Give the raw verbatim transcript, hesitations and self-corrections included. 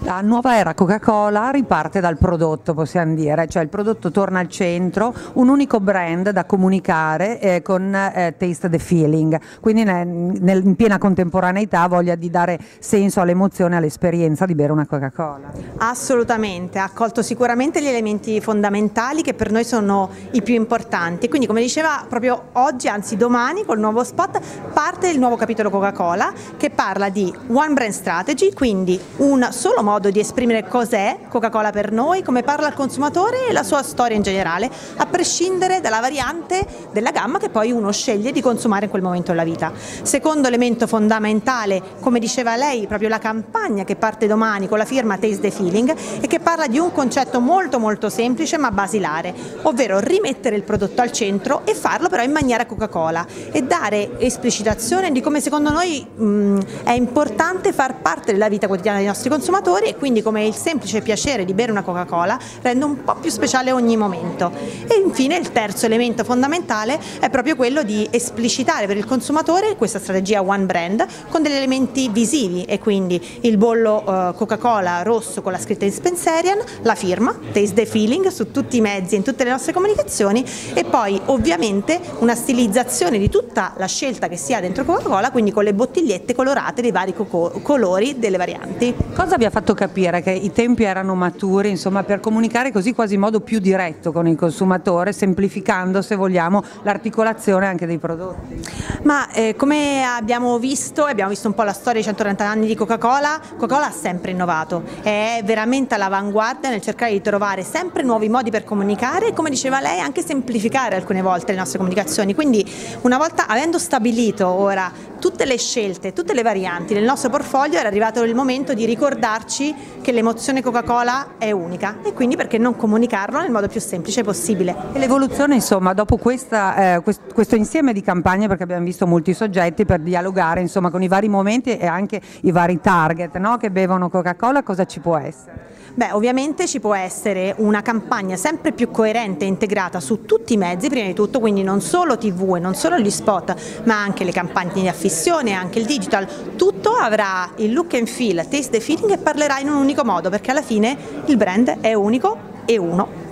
La nuova era Coca-Cola riparte dal prodotto, possiamo dire, cioè il prodotto torna al centro, un unico brand da comunicare eh, con eh, Taste the Feeling, quindi nel, nel, in piena contemporaneità voglia di dare senso all'emozione, all'esperienza di bere una Coca-Cola. Assolutamente, ha colto sicuramente gli elementi fondamentali che per noi sono i più importanti, quindi come diceva proprio oggi, anzi domani, col nuovo spot parte il nuovo capitolo Coca-Cola che parla di One Brand Strategy, quindi un solo modo di esprimere cos'è Coca-Cola per noi, come parla al consumatore e la sua storia in generale, a prescindere dalla variante della gamma che poi uno sceglie di consumare in quel momento della vita. Secondo elemento fondamentale, come diceva lei, proprio la campagna che parte domani con la firma Taste the Feeling e che parla di un concetto molto molto semplice ma basilare, ovvero rimettere il prodotto al centro e farlo però in maniera Coca-Cola e dare esplicitazione di come secondo noi mh, è importante far parte della vita quotidiana dei nostri consumatori e quindi come il semplice piacere di bere una Coca-Cola rende un po' più speciale ogni momento. E infine il terzo elemento fondamentale è proprio quello di esplicitare per il consumatore questa strategia One Brand con degli elementi visivi e quindi il bollo uh, Coca-Cola rosso con la scritta in Spencerian, la firma Taste the Feeling su tutti i mezzi e in tutte le nostre comunicazioni e poi ovviamente una stilizzazione di tutta la scelta che si ha dentro Coca-Cola, quindi con le bottigliette colorate dei vari colori delle varianti. Cosa vi ha fatto capire che i tempi erano maturi, insomma, per comunicare così quasi in modo più diretto con il consumatore, semplificando, se vogliamo, l'articolazione anche dei prodotti? Ma eh, come abbiamo visto, abbiamo visto un po' la storia dei centotrenta anni di Coca-Cola, Coca-Cola ha sempre innovato, è veramente all'avanguardia nel cercare di trovare sempre nuovi modi per comunicare e, come diceva lei, anche semplificare alcune volte le nostre comunicazioni. Quindi una volta avendo stabilito ora tutte le scelte, tutte le varianti del nostro portfolio, era arrivato il momento di ricordarci che l'emozione Coca-Cola è unica e quindi perché non comunicarlo nel modo più semplice possibile. E l'evoluzione, insomma, dopo questa, eh, quest questo insieme di campagne, perché abbiamo visto molti soggetti per dialogare, insomma, con i vari momenti e anche i vari target, no, che bevono Coca-Cola, cosa ci può essere? Beh, ovviamente ci può essere una campagna sempre più coerente e integrata su tutti i mezzi, prima di tutto, quindi non solo tivù e non solo gli spot, ma anche le campagne di affissione, anche il digital, tutto avrà il look and feel, taste the feeling e parlerà in un unico modo, perché alla fine il brand è unico e uno.